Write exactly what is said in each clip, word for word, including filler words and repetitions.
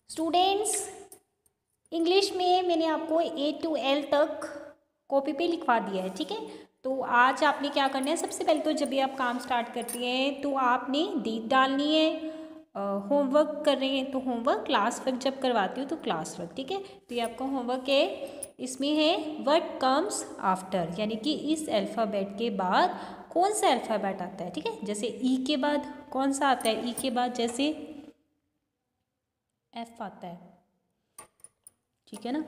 Students, English में मैंने आपको ए टू एल तक कॉपी पे लिखवा दिया है, ठीक है। तो आज आपने क्या करना है, सबसे पहले तो जब भी आप काम स्टार्ट करती हैं तो आपने डेट डालनी है। होमवर्क कर रहे हैं तो होमवर्क, क्लास वर्क जब करवाती हूँ तो क्लास वर्क, ठीक है। तो ये आपका होमवर्क है। इसमें है व्हाट कम्स आफ्टर, यानी कि इस अल्फ़ाबेट के बाद कौन सा अल्फ़ाबेट आता है, ठीक है। जैसे ई के बाद कौन सा आता है, ई के बाद जैसे एफ आता है, ठीक है ना।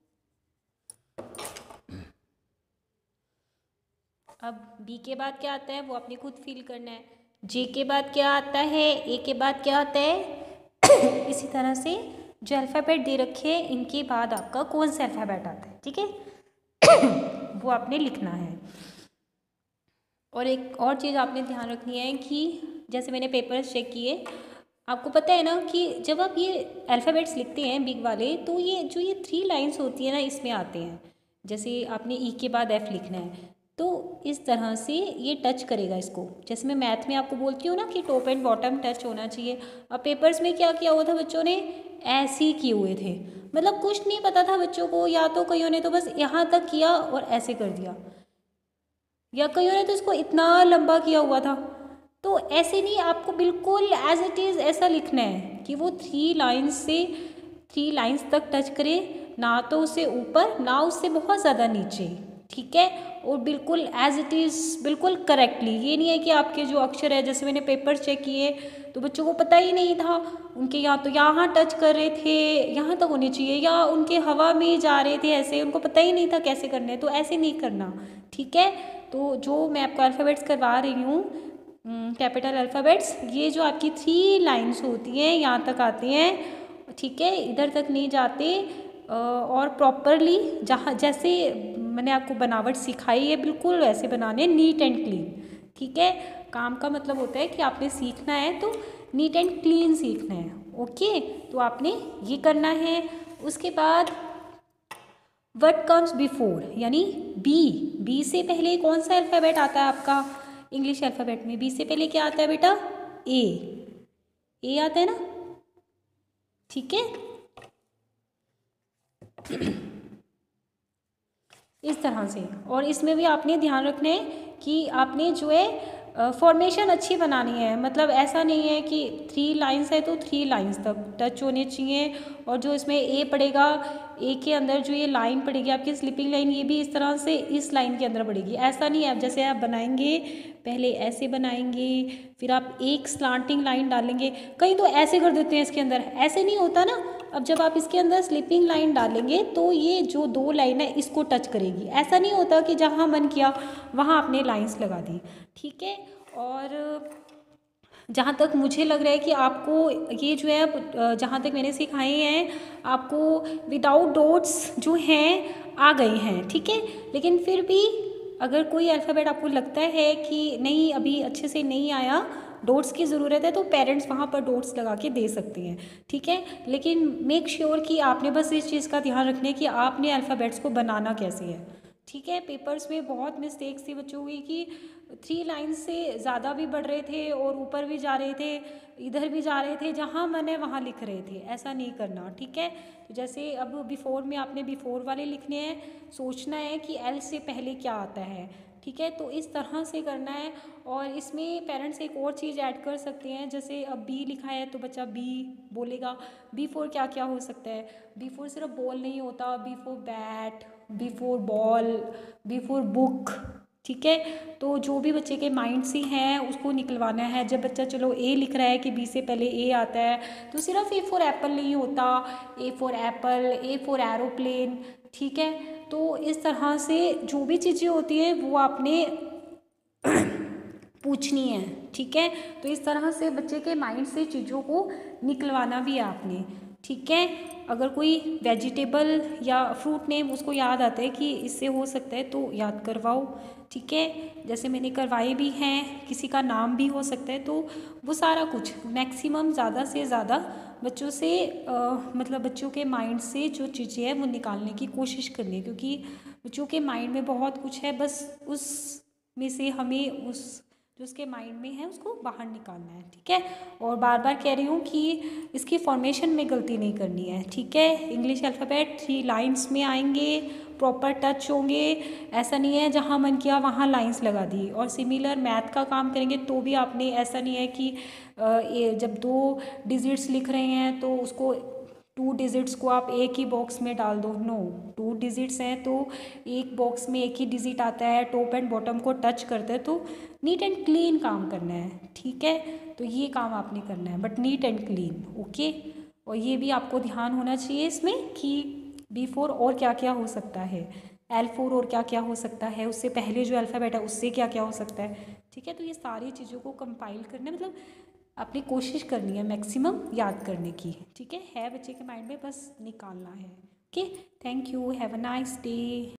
अब बी के बाद क्या आता है वो आपने खुद फील करना है। जे के बाद क्या आता है, ए के बाद क्या आता है इसी तरह से जो अल्फ़ाबेट दे रखे हैं इनके बाद आपका कौन सा अल्फ़ाबेट आता है, ठीक है वो आपने लिखना है। और एक और चीज़ आपने ध्यान रखनी है कि जैसे मैंने पेपर्स चेक किए, आपको पता है ना कि जब आप ये अल्फ़ाबेट्स लिखते हैं बिग वाले, तो ये जो ये थ्री लाइंस होती है ना इसमें आते हैं। जैसे आपने ई के बाद एफ लिखना है तो इस तरह से ये टच करेगा इसको। जैसे मैं मैथ में आपको बोलती हूँ ना कि टॉप एंड बॉटम टच होना चाहिए। अब पेपर्स में क्या किया हुआ था बच्चों ने, ऐसे ही किए हुए थे, मतलब कुछ नहीं पता था बच्चों को, या तो कईयों ने तो बस यहाँ तक किया और ऐसे कर दिया, या कईयों ने तो इसको इतना लंबा किया हुआ था। तो ऐसे नहीं, आपको बिल्कुल एज इट इज़ ऐसा लिखना है कि वो थ्री लाइन्स से थ्री लाइन्स तक टच करे, ना तो उससे ऊपर ना उससे बहुत ज़्यादा नीचे, ठीक है। और बिल्कुल एज इट इज़, बिल्कुल करेक्टली। ये नहीं है कि आपके जो अक्षर है, जैसे मैंने पेपर चेक किए तो बच्चों को पता ही नहीं था, उनके यहाँ तो यहाँ टच कर रहे थे, यहाँ तक होनी चाहिए, या उनके हवा में जा रहे थे ऐसे, उनको पता ही नहीं था कैसे करने। तो ऐसे नहीं करना, ठीक है। तो जो मैं आपको अल्फ़ाबेट्स करवा रही हूँ, कैपिटल अल्फ़ाबेट्स, ये जो आपकी थ्री लाइन्स होती हैं यहाँ तक आती हैं, ठीक है, इधर तक नहीं जाते। और प्रॉपरली जहाँ जैसे मैंने आपको बनावट सिखाई है बिल्कुल वैसे बनाने, नीट एंड क्लीन, ठीक है। काम का मतलब होता है कि आपने सीखना है तो नीट एंड क्लीन सीखना है, ओके। तो आपने ये करना है। उसके बाद व्हाट कम्स बिफोर, यानी बी, बी से पहले कौन सा अल्फ़ाबेट आता है आपका इंग्लिश अल्फ़ाबेट में। बी से पहले क्या आता है बेटा, ए, ए आता है ना, ठीक है। इस तरह से। और इसमें भी आपने ध्यान रखना है कि आपने जो है फॉर्मेशन अच्छी बनानी है, मतलब ऐसा नहीं है कि थ्री लाइंस है तो थ्री लाइंस तक टच होने चाहिए। और जो इसमें ए पड़ेगा, ए के अंदर जो ये लाइन पड़ेगी आपकी स्लिपिंग लाइन, ये भी इस तरह से इस लाइन के अंदर पड़ेगी। ऐसा नहीं है, अब जैसे आप बनाएंगे पहले ऐसे बनाएंगे, फिर आप एक स्लांटिंग लाइन डालेंगे, कहीं तो ऐसे कर देते हैं इसके अंदर, ऐसे नहीं होता ना। अब जब आप इसके अंदर स्लिपिंग लाइन डालेंगे तो ये जो दो लाइन है इसको टच करेगी, ऐसा नहीं होता कि जहाँ मन किया वहाँ आपने लाइंस लगा दी, ठीक है। और जहाँ तक मुझे लग रहा है कि आपको ये जो है, जहाँ तक मैंने सिखाए हैं आपको विदाउट डॉट्स जो हैं आ गए हैं, ठीक है। लेकिन फिर भी अगर कोई अल्फ़ाबेट आपको लगता है कि नहीं अभी अच्छे से नहीं आया, डॉट्स की ज़रूरत है, तो पेरेंट्स वहाँ पर डॉट्स लगा के दे सकते हैं, ठीक है। लेकिन मेक श्योर कि आपने बस इस चीज़ का ध्यान रखना है कि आपने अल्फ़ाबेट्स को बनाना कैसे है, ठीक है। पेपर्स में बहुत मिस्टेक्स थी बच्चों की कि थ्री लाइन से ज़्यादा भी बढ़ रहे थे और ऊपर भी जा रहे थे, इधर भी जा रहे थे, जहाँ मन है वहाँ लिख रहे थे। ऐसा नहीं करना, ठीक है। तो जैसे अब बिफोर में आपने बिफोर वाले लिखने हैं, सोचना है कि एल से पहले क्या आता है, ठीक है। तो इस तरह से करना है। और इसमें पेरेंट्स एक और चीज़ ऐड कर सकते हैं, जैसे अब बी लिखा है तो बच्चा बी बोलेगा, बी फोर क्या क्या हो सकता है। बी फोर सिर्फ बॉल नहीं होता, B for bat, B for ball, B for book, ठीक है। तो जो भी बच्चे के माइंड से हैं उसको निकलवाना है। जब बच्चा चलो ए लिख रहा है कि बी से पहले ए आता है, तो सिर्फ ए फॉर एप्पल नहीं होता, A for apple, A for aeroplane, ठीक है। तो इस तरह से जो भी चीज़ें होती हैं वो आपने पूछनी है, ठीक है। तो इस तरह से बच्चे के माइंड से चीज़ों को निकलवाना भी है आपने, ठीक है। अगर कोई वेजिटेबल या फ्रूट नेम उसको याद आता है कि इससे हो सकता है तो याद करवाओ, ठीक है। जैसे मैंने करवाए भी हैं, किसी का नाम भी हो सकता है, तो वो सारा कुछ मैक्सिमम ज़्यादा से ज़्यादा बच्चों से आ, मतलब बच्चों के माइंड से जो चीज़ें हैं वो निकालने की कोशिश करनी है, क्योंकि बच्चों के माइंड में बहुत कुछ है, बस उस में से हमें उस जो उसके माइंड में है उसको बाहर निकालना है, ठीक है। और बार बार कह रही हूँ कि इसकी फॉर्मेशन में गलती नहीं करनी है, ठीक है। इंग्लिश अल्फ़ाबेट थ्री लाइंस में आएंगे, प्रॉपर टच होंगे, ऐसा नहीं है जहाँ मन किया वहाँ लाइंस लगा दी। और सिमिलर मैथ का काम करेंगे तो भी आपने, ऐसा नहीं है कि ये जब दो डिजिट्स लिख रहे हैं तो उसको टू डिजिट्स को आप एक ही बॉक्स में डाल दो, नो। टू डिजिट्स हैं तो एक बॉक्स में एक ही डिजिट आता है, टॉप एंड बॉटम को टच करते हैं, तो नीट एंड क्लीन काम करना है, ठीक है। तो ये काम आपने करना है, but neat and clean, okay. और ये भी आपको ध्यान होना चाहिए इसमें कि बी फोर और क्या क्या हो सकता है, एल फोर और क्या क्या हो सकता है, उससे पहले जो अल्फ़ाबेट है उससे क्या क्या हो सकता है, ठीक है। तो ये सारी चीज़ों को कंपाइल करना, मतलब अपनी कोशिश करनी है मैक्सिमम याद करने की, ठीक है है बच्चे के माइंड में, बस निकालना है, okay. Thank you, have a nice day.